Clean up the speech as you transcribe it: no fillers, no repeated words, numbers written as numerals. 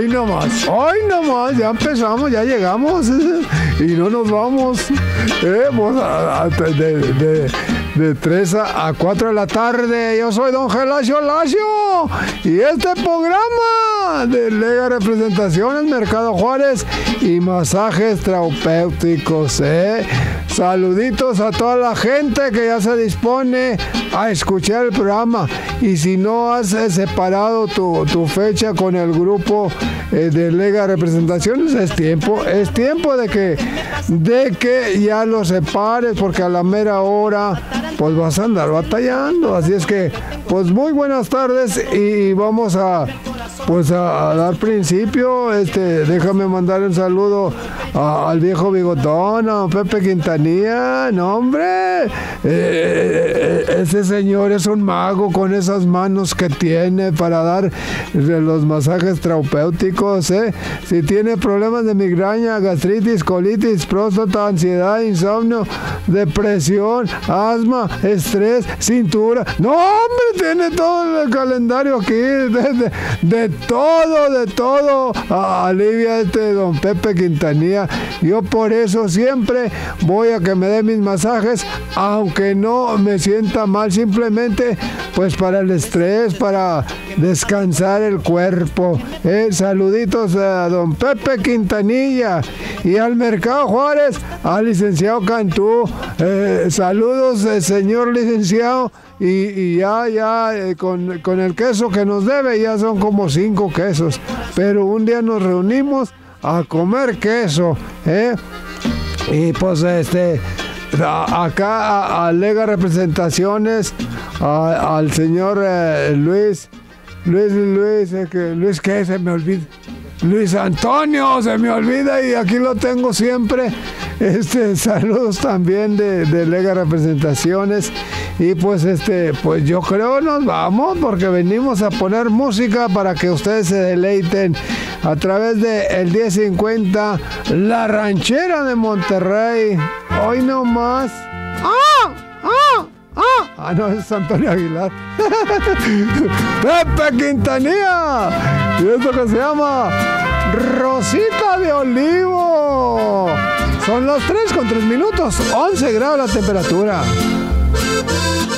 Hoy nomás, ya empezamos, ya llegamos y no nos vamos. De 3 a 4 de la tarde. Yo soy don Gelacio Lacio y este programa de Lega Representaciones, Mercado Juárez y masajes terapéuticos. Saluditos a toda la gente que ya se dispone a escuchar el programa. Y si no has separado tu fecha con el grupo de Lega Representaciones, es tiempo de que ya lo separes, porque a la mera hora pues vas a andar batallando. Así es que pues muy buenas tardes y vamos a dar principio. Déjame mandar un saludo al viejo bigotón, a Pepe Quintanilla. No, hombre, ese señor es un mago con esas manos que tiene para dar los masajes terapéuticos. Si tiene problemas de migraña, gastritis, colitis, próstata, ansiedad, insomnio, depresión, asma, estrés, cintura. No, hombre, tiene todo el calendario aquí, de todo. Alivia don Pepe Quintanilla. Yo por eso siempre voy a que me dé mis masajes, aunque no me sienta mal, simplemente pues para el estrés, para descansar el cuerpo. Saluditos a don Pepe Quintanilla y al Mercado Juárez, al licenciado Cantú. Saludos, señor licenciado. Y ya con el queso que nos debe, ya son como 5 quesos. Pero un día nos reunimos a comer queso, y pues acá a Lega Representaciones, al señor Luis, ¿qué? Se me olvida. Luis Antonio, se me olvida y aquí lo tengo siempre. Saludos también de Lega Representaciones. Y pues yo creo nos vamos, porque venimos a poner música para que ustedes se deleiten a través de el 1050 La Ranchera de Monterrey. Hoy nomás. No, es Antonio Aguilar. Pepe Quintanilla. Y esto que se llama Rosita de Olivo. Son las 3:03, 11 grados la temperatura.